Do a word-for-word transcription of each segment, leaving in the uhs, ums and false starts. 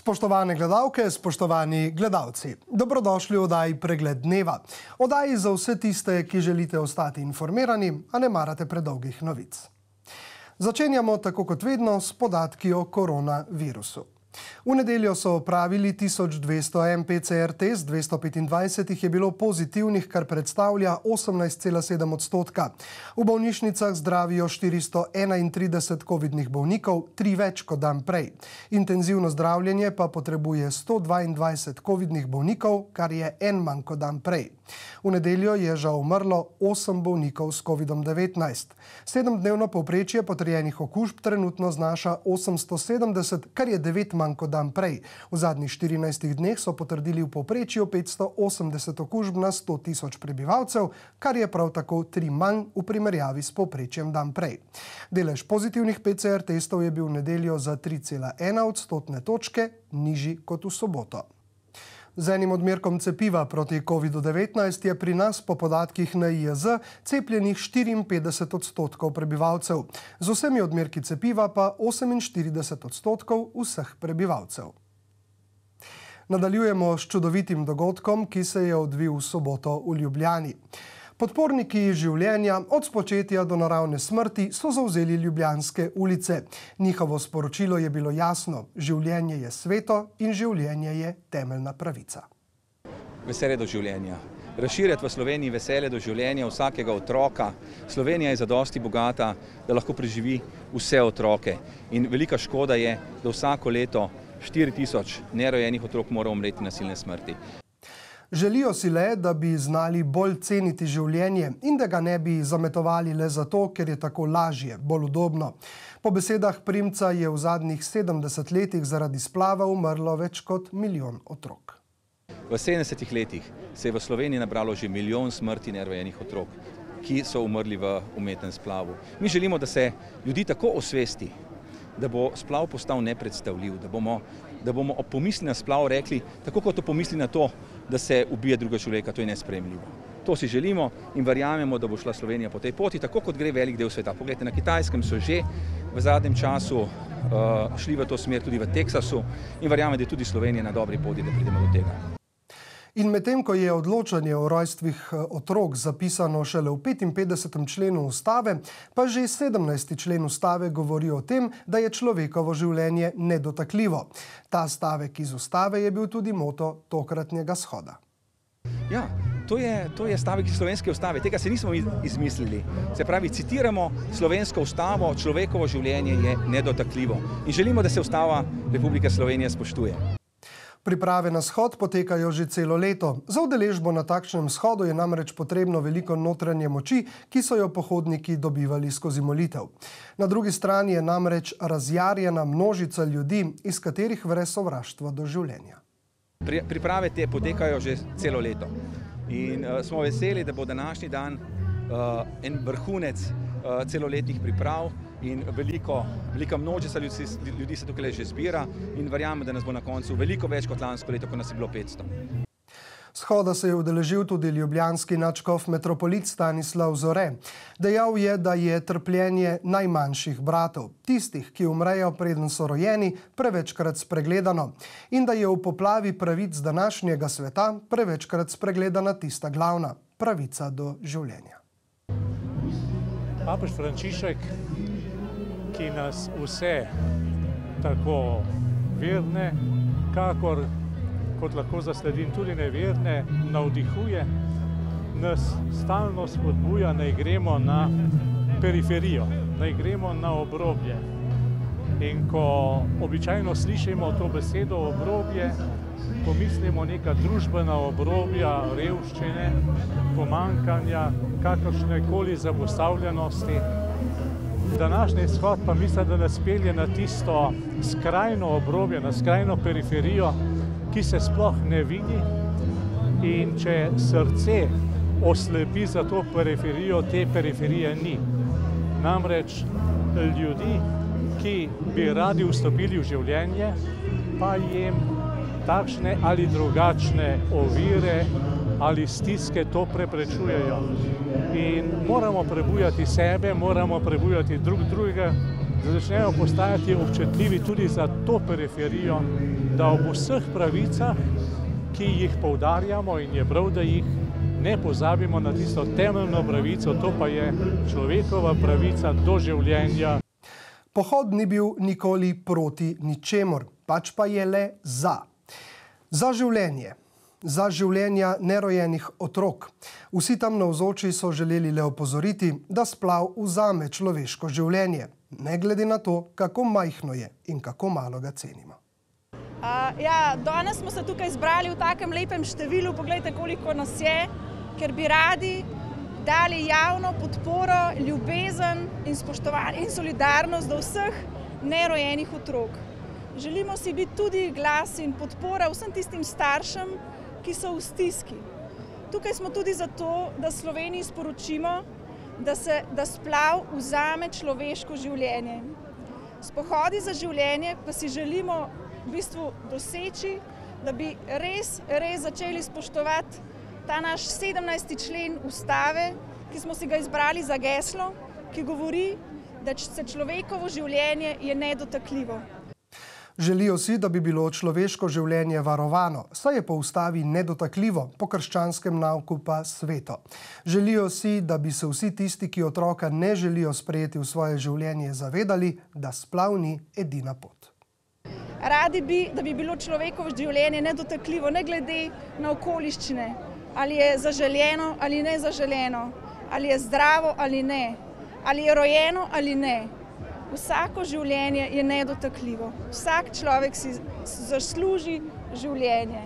Spoštovane gledalke, spoštovani gledalci, dobrodošli v oddaji Pregled dneva. Oddaji za vse tiste, ki želite ostati informirani, a ne marate predolgih novic. Začenjamo tako kot vedno s podatki o koronavirusu. V nedeljo so opravili tisoč dvesto en P C R test, dvesto petindvajset jih je bilo pozitivnih, kar predstavlja osemnajst cela sedem odstotka. V bolnišnicah zdravijo štiristo enaintrideset covidnih bolnikov, tri več kot dan prej. Intenzivno zdravljenje pa potrebuje sto dvaindvajset covidnih bolnikov, kar je en manj kot dan prej. V nedeljo je žal umrlo osem bolnikov s covidom devetnajst. Sedemdnevno povprečje potrjenih okužb trenutno znaša osemsto sedemdeset, kar je devet manj kot dan prej. V zadnjih štirinajstih dneh so potrdili v povprečju petsto osemdeset okužb na sto tisoč prebivalcev, kar je prav tako tri manj v primerjavi s povprečjem dan prej. Delež pozitivnih P C R testov je bil v nedeljo za tri cela ena odstotne točke nižji kot v soboto. Z enim odmerkom cepiva proti covidu devetnajst je pri nas po podatkih N I J Z cepljenih štiriinpetdeset odstotkov prebivalcev. Z vsemi odmerki cepiva pa oseminštirideset odstotkov vseh prebivalcev. Nadaljujemo s čudovitim dogodkom, ki se je odvil v soboto v Ljubljani. Podporniki življenja od spočetja do naravne smrti so zavzeli ljubljanske ulice. Njihovo sporočilo je bilo jasno: življenje je sveto in življenje je temeljna pravica. Veselje do življenja. Razširjati v Sloveniji veselje do življenja vsakega otroka. Slovenija je zadosti bogata, da lahko preživi vse otroke. In velika škoda je, da vsako leto štiri tisoč nerojenih otrok mora umreti nasilne smrti. Želijo si le, da bi znali bolj ceniti življenje in da ga ne bi zametovali le zato, ker je tako lažje, bolj udobno. Po besedah Primca je v zadnjih sedemdeset letih zaradi splava umrlo več kot milijon otrok. V sedemdesetih letih se je v Sloveniji nabralo že milijon smrti nerojenih otrok, ki so umrli v umetnem splavu. Mi želimo, da se ljudi tako osvesti, da bo splav postal nepredstavljiv, da bomo, da bomo ob pomisli na splav rekli, tako kot pomisli na to, da se ubije druga človeka, to je nesprejemljivo. To si želimo in verjamemo, da bo šla Slovenija po tej poti, tako kot gre velik del sveta. Poglejte, na Kitajskem so že v zadnjem času uh, šli v to smer, tudi v Teksasu, in verjamem, da je tudi Slovenija na dobri poti, da pridemo do tega. In medtem, ko je odločanje o rojstvih otrok zapisano šele v petinpetdesetem členu ustave, pa že sedemnajsti člen ustave govori o tem, da je človekovo življenje nedotakljivo. Ta stavek iz ustave je bil tudi moto tokratnega shoda. Ja, to je, to je stavek iz slovenske ustave, tega se nismo izmislili. Se pravi, citiramo slovensko ustavo, človekovo življenje je nedotakljivo. In želimo, da se ustava Republike Slovenije spoštuje. Priprave na shod potekajo že celo leto. Za udeležbo na takšnem shodu je namreč potrebno veliko notranje moči, ki so jo pohodniki dobivali skozi molitev. Na drugi strani je namreč razjarjena množica ljudi, iz katerih vre sovraštvo do življenja. Priprave te potekajo že celo leto. In uh, smo veseli, da bo današnji dan uh, en vrhunec uh, celoletnih priprav. In veliko, velika množica ljudi, ljudi se tukaj že zbira in verjamem, da nas bo na koncu veliko več kot lansko leto, ko nas je bilo petsto. Shoda se je udeležil tudi ljubljanski nadškof metropolit Stanislav Zore. Dejal je, da je trpljenje najmanjših bratov, tistih, ki umrejo, preden so rojeni, prevečkrat spregledano in da je v poplavi pravic današnjega sveta prevečkrat spregledana tista glavna, pravica do življenja. Papež Frančišek, ki nas vse, tako verne, kakor, kot lahko zasledim, tudi neverne, navdihuje, nas stalno spodbuja, naj gremo na periferijo, naj gremo na obrobje. In ko običajno slišimo to besedo obrobje, pomislimo neka družbena obrobja, revščine, pomanjkanja, kakršnekoli zapostavljenosti. Današnji shod pa mislim, da nas pelje na tisto skrajno obrobje, na skrajno periferijo, ki se sploh ne vidi. In če srce oslepi za to periferijo, te periferije ni. Namreč ljudi, ki bi radi vstopili v življenje, pa jim takšne ali drugačne ovire ali stiske to preprečujejo. In moramo prebujati sebe, moramo prebujati drug drugega, da začnejo postajati občutljivi tudi za to periferijo, da ob vseh pravicah, ki jih poudarjamo in je prav, da jih ne pozabimo na tisto temeljno pravico, to pa je človekova pravica do življenja. Pohod ni bil nikoli proti ničemur, pač pa je le za. Za življenje. Za življenja nerojenih otrok. Vsi tam navzoči so želeli le opozoriti, da splav vzame človeško življenje, ne glede na to, kako majhno je in kako malo ga cenimo. Uh, ja, danes smo se tukaj zbrali v takem lepem številu, poglejte, koliko nas je, ker bi radi dali javno podporo, ljubezen in spoštovanje in solidarnost do vseh nerojenih otrok. Želimo si biti tudi glas in podpora vsem tistim staršem, ki so v stiski. Tukaj smo tudi zato, da Sloveniji sporočimo, da, se, da splav vzame človeško življenje. S pohodi za življenje pa si želimo v bistvu doseči, da bi res, res začeli spoštovati ta naš sedemnajsti člen Ustave, ki smo si ga izbrali za geslo, ki govori, da se človekovo življenje je nedotakljivo. Želijo si, da bi bilo človeško življenje varovano, saj je po ustavi nedotakljivo, po krščanskem nauku pa sveto. Želijo si, da bi se vsi tisti, ki otroka ne želijo sprejeti v svoje življenje, zavedali, da splav ni edina pot. Radi bi, da bi bilo človekovo življenje nedotakljivo, ne glede na okoliščine, ali je zaželjeno ali nezaželjeno, ali je zdravo ali ne, ali je rojeno ali ne. Vsako življenje je nedotakljivo. Vsak človek si zasluži življenje.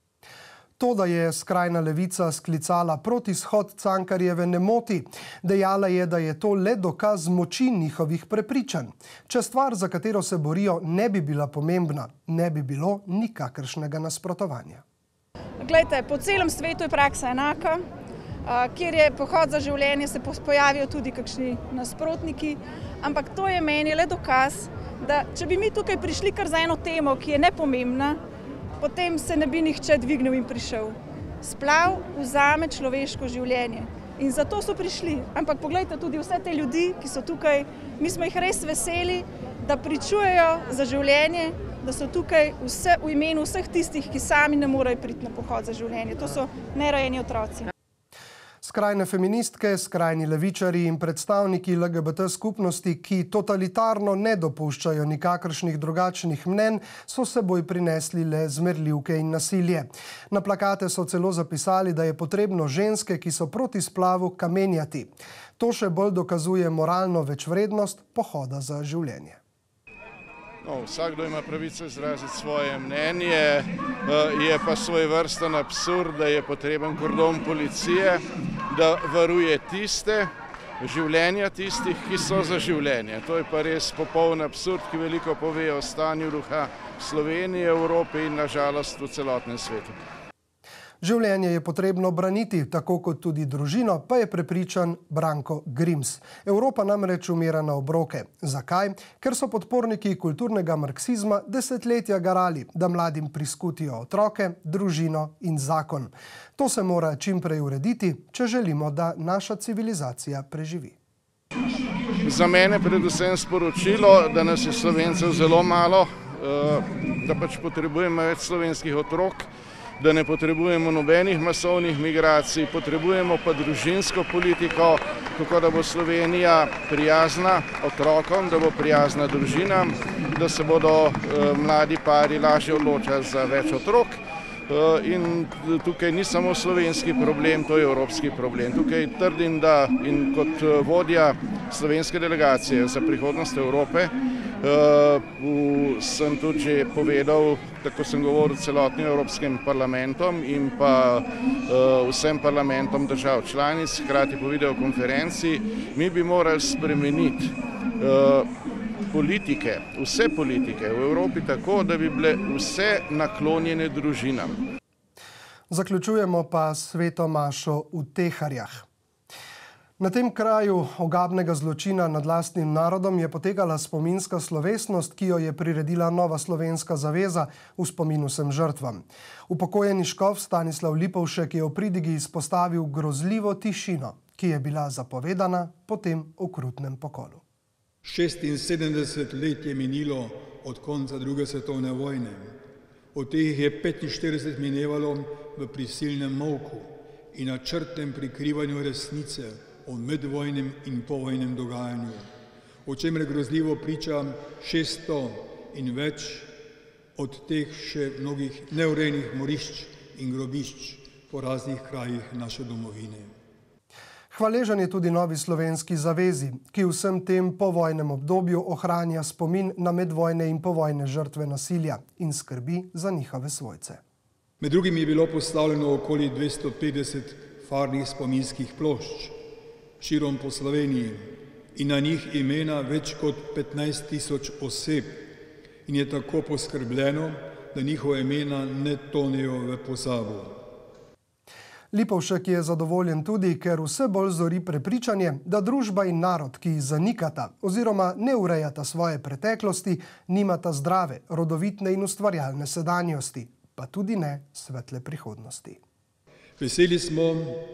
To, da je skrajna levica sklicala protishod Cankarjeve, ne moti. Dejala je, da je to le dokaz moči njihovih prepričanj. Če stvar, za katero se borijo, ne bi bila pomembna, ne bi bilo nikakršnega nasprotovanja. Glejte, po celem svetu je praksa enaka. Kjer je pohod za življenje, se pojavijo tudi kakšni nasprotniki, ampak to je meni le dokaz, da če bi mi tukaj prišli kar za eno temo, ki je nepomembna, potem se ne bi nihče dvignil in prišel. Splav vzame človeško življenje in zato so prišli. Ampak poglejte tudi vse te ljudi, ki so tukaj, mi smo jih res veseli, da pričujejo za življenje, da so tukaj vse, v imenu vseh tistih, ki sami ne morejo priti na pohod za življenje. To so nerojeni otroci. Skrajne feministke, skrajni levičarji in predstavniki L G B T skupnosti, ki totalitarno ne dopuščajo nikakršnih drugačnih mnenj, so seboj prinesli le zmerljivke in nasilje. Na plakate so celo zapisali, da je potrebno ženske, ki so proti splavu, kamenjati. To še bolj dokazuje moralno večvrednost pohoda za življenje. No, vsakdo ima pravico izraziti svoje mnenje, je pa svojevrsten absurd, da je potreben kordon policije, da varuje tiste, življenja tistih, ki so za življenje. To je pa res popoln absurd, ki veliko pove o stanju duha Slovenije, Evrope in nažalost v celotnem svetu. Življenje je potrebno braniti, tako kot tudi družino, pa je prepričan Branko Grims. Evropa namreč umira na obroke. Zakaj? Ker so podporniki kulturnega marksizma desetletja garali, da mladim priskutijo otroke, družino in zakon. To se mora čim prej urediti, če želimo, da naša civilizacija preživi. Za mene predvsem sporočilo, da nas je Slovencev zelo malo, da pač potrebujemo več slovenskih otrok, da ne potrebujemo nobenih masovnih migracij, potrebujemo pa družinsko politiko, tako da bo Slovenija prijazna otrokom, da bo prijazna družinam, da se bodo mladi pari lažje odločali za več otrok. In tukaj ni samo slovenski problem, to je evropski problem. Tukaj trdim, da in kot vodja slovenske delegacije za prihodnost Evrope sem tudi že povedal, tako sem govoril celotnim Evropskim parlamentom in pa vsem parlamentom držav članic, hkrati po videokonferenci, mi bi morali spremeniti politike, vse politike v Evropi tako, da bi bile vse naklonjene družinam. Zaključujemo pa sveto mašo v Teharjah. Na tem kraju ogabnega zločina nad lastnim narodom je potekala spominska slovesnost, ki jo je priredila Nova slovenska zaveza v spomin vsem žrtvam. Upokojeni škof Stanislav Lipovšek je v pridigi izpostavil grozljivo tišino, ki je bila zapovedana po tem okrutnem pokolu. šestinsedemdeset let je minilo od konca druge svetovne vojne. Od teh je petinštirideset minevalo v prisilnem molku in načrtnem prikrivanju resnice o medvojnem in povojnem dogajanju, o čemer grozljivo priča šeststo in več od teh še mnogih neurejenih morišč in grobišč po raznih krajih naše domovine. Hvaležen je tudi Novi slovenski zavezi, ki v vsem tem povojnem obdobju ohranja spomin na medvojne in povojne žrtve nasilja in skrbi za njihove svojce. Med drugim je bilo postavljeno okoli dvesto petdeset farnih spominskih plošč širom po Sloveniji in na njih imena več kot petnajst tisoč oseb in je tako poskrbljeno, da njihova imena ne tonejo v pozabo. Lipovšek je zadovoljen tudi, ker vse bolj zori prepričanje, da družba in narod, ki zanikata oziroma ne urejata svoje preteklosti, nimata zdrave, rodovitne in ustvarjalne sedanjosti, pa tudi ne svetle prihodnosti. Veseli smo,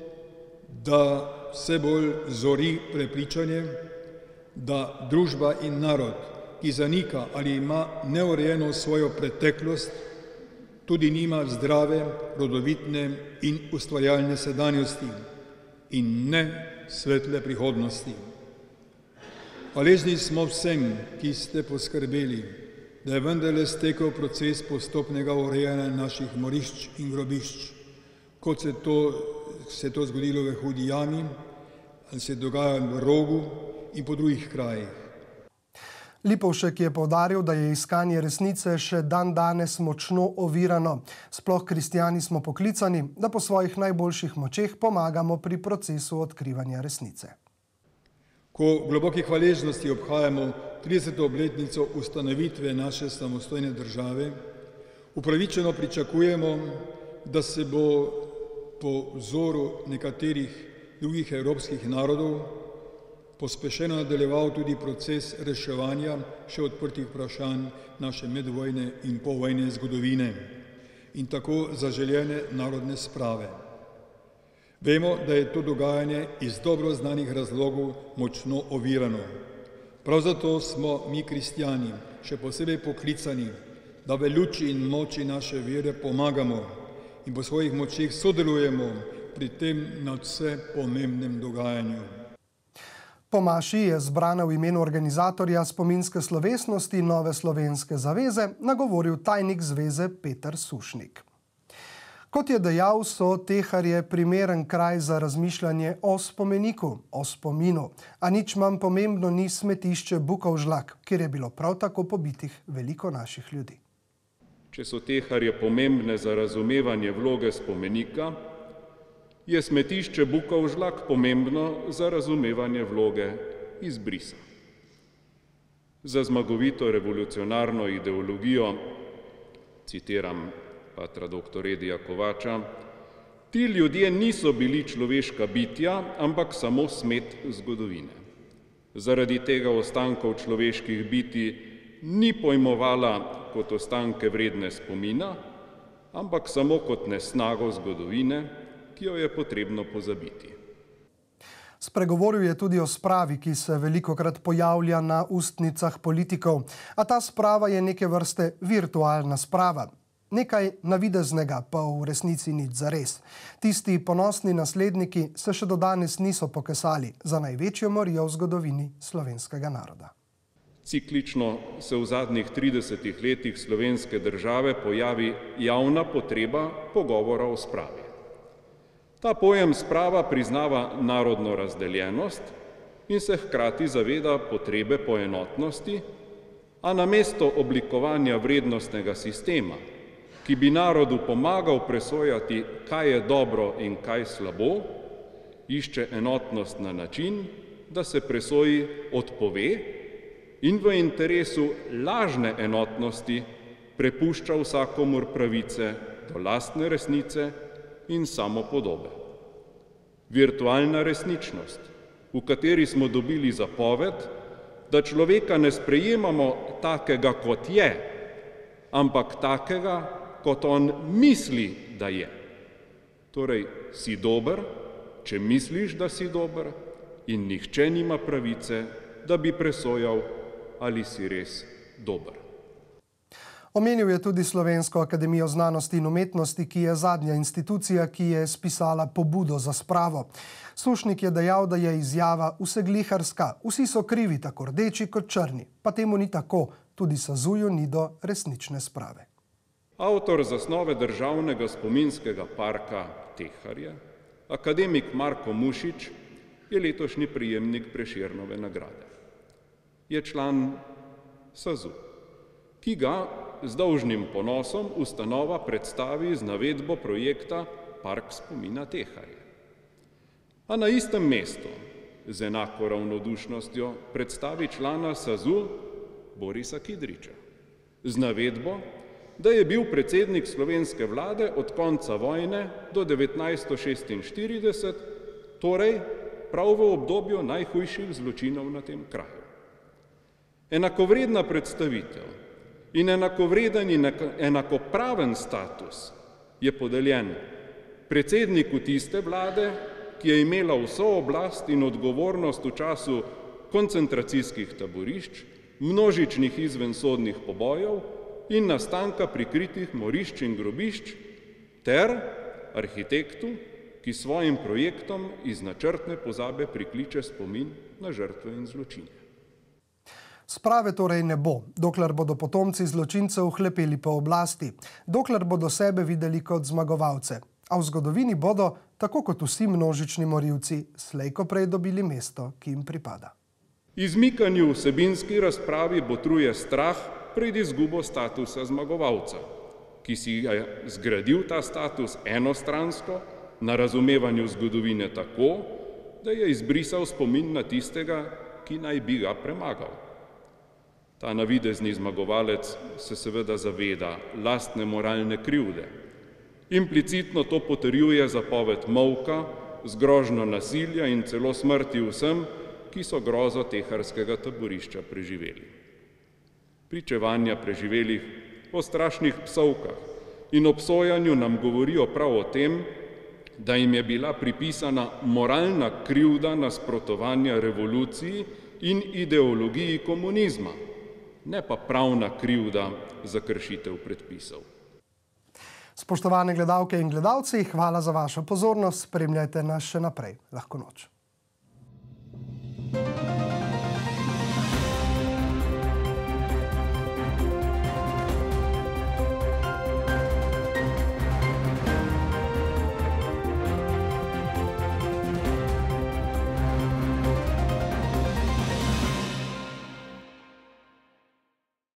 da vse bolj zori prepričanje, da družba in narod, ki zanika ali ima neurejeno svojo preteklost, tudi nima zdrave, rodovitne in ustvarjalne sedanjosti in ne svetle prihodnosti. Hvaležni smo vsem, ki ste poskrbeli, da je vendarle stekel proces postopnega urejanja naših morišč in grobišč, kot se to, se to zgodilo v Hudi jami, ali se dogaja v Rogu in po drugih krajih. Lipovšek je poudaril, da je iskanje resnice še dan danes močno ovirano. Sploh kristjani smo poklicani, da po svojih najboljših močeh pomagamo pri procesu odkrivanja resnice. Ko v globoki hvaležnosti obhajamo trideseto obletnico ustanovitve naše samostojne države, upravičeno pričakujemo, da se bo po vzoru nekaterih drugih evropskih narodov pospešeno nadaljeval tudi proces reševanja še odprtih vprašanj naše medvojne in povojne zgodovine in tako zaželjene narodne sprave. Vemo, da je to dogajanje iz dobro znanih razlogov močno ovirano. Prav zato smo mi kristjani še posebej poklicani, da v luči in moči naše vere pomagamo in po svojih močeh sodelujemo pri tem nadvse pomembnem dogajanju. Po maši je zbrana v imenu organizatorja spominske slovesnosti Nove slovenske zaveze nagovoril tajnik zveze Peter Sušnik. Kot je dejal, so Teharje primeren kraj za razmišljanje o spomeniku, o spominu, a nič manj pomembno ni smetišče Bukovžlak, kjer je bilo prav tako pobitih veliko naših ljudi. Če so Teharje pomembne za razumevanje vloge spomenika, je smetišče Bukovžlak pomembno za razumevanje vloge izbrisa. Za zmagovito revolucionarno ideologijo, citiram patra doktor Edija Kovača, ti ljudje niso bili človeška bitja, ampak samo smet zgodovine. Zaradi tega ostankov človeških bitij ni pojmovala kot ostanke vredne spomina, ampak samo kot nesnago zgodovine, ki jo je potrebno pozabiti. Spregovoril je tudi o spravi, ki se velikokrat pojavlja na ustnicah politikov, a ta sprava je neke vrste virtualna sprava. Nekaj navideznega, pa v resnici nič zares. Tisti ponosni nasledniki se še do danes niso pokesali za največjo morijo v zgodovini slovenskega naroda. Ciklično se v zadnjih tridesetih letih slovenske države pojavi javna potreba pogovora o spravi. Ta pojem sprava priznava narodno razdeljenost in se hkrati zaveda potrebe po enotnosti, a namesto oblikovanja vrednostnega sistema, ki bi narodu pomagal presojati, kaj je dobro in kaj slabo, išče enotnost na način, da se presoji odpove in v interesu lažne enotnosti prepušča vsakomur pravice do lastne resnice in samopodobe. Virtualna resničnost, v kateri smo dobili zapoved, da človeka ne sprejemamo takega, kot je, ampak takega, kot on misli, da je. Torej, si dober, če misliš, da si dober, in nihče nima pravice, da bi presojal, ali si res dober. Omenil je tudi Slovensko akademijo znanosti in umetnosti, ki je zadnja institucija, ki je spisala pobudo za spravo. Sušnik je dejal, da je izjava vsegliharska. Vsi so krivi, tako rdeči kot črni. Pa temu ni tako. Tudi Sazuju ni do resnične sprave. Avtor zasnove državnega spominskega parka Teharje, akademik Marko Mušič, je letošnji prejemnik Prešernove nagrade. Je član Sazu, ki ga z dolžnim ponosom ustanova predstavi z navedbo projekta Park spomina Teharje. A na istem mestu z enako ravnodušnostjo predstavi člana Sazu Borisa Kidriča z navedbo, da je bil predsednik slovenske vlade od konca vojne do devetnajststo šestinštirideset, torej prav v obdobju najhujših zločinov na tem kraju. Enakovredna predstavitev in enakovreden in enakopraven status je podeljen predsedniku tiste vlade, ki je imela vso oblast in odgovornost v času koncentracijskih taborišč, množičnih izvensodnih pobojev in nastanka prikritih morišč in grobišč, ter arhitektu, ki svojim projektom iz načrtne pozabe prikliče spomin na žrtve in zločine. Sprave torej ne bo, dokler bodo potomci zločincev hlepeli po oblasti, dokler bodo sebe videli kot zmagovalce. A v zgodovini bodo, tako kot vsi množični morilci, slej ko prej dobili mesto, ki jim pripada. Izmikanju vsebinski razpravi botruje strah pred izgubo statusa zmagovalca, ki si je zgradil ta status enostransko, na razumevanju zgodovine tako, da je izbrisal spomin na tistega, ki naj bi ga premagal. Ta navidezni zmagovalec se seveda zaveda lastne moralne krivde. Implicitno to potrjuje zapoved molka, z grožnjo nasilja in celo smrti vsem, ki so grozo teharskega taborišča preživeli. Pričevanja preživelih o strašnih psovkah in obsojanju nam govorijo prav o tem, da jim je bila pripisana moralna krivda nasprotovanja revoluciji in ideologiji komunizma, ne pa pravna krivda za kršitev predpisov. Spoštovane gledalke in gledalci, hvala za vašo pozornost. Spremljajte nas še naprej. Lahko noč.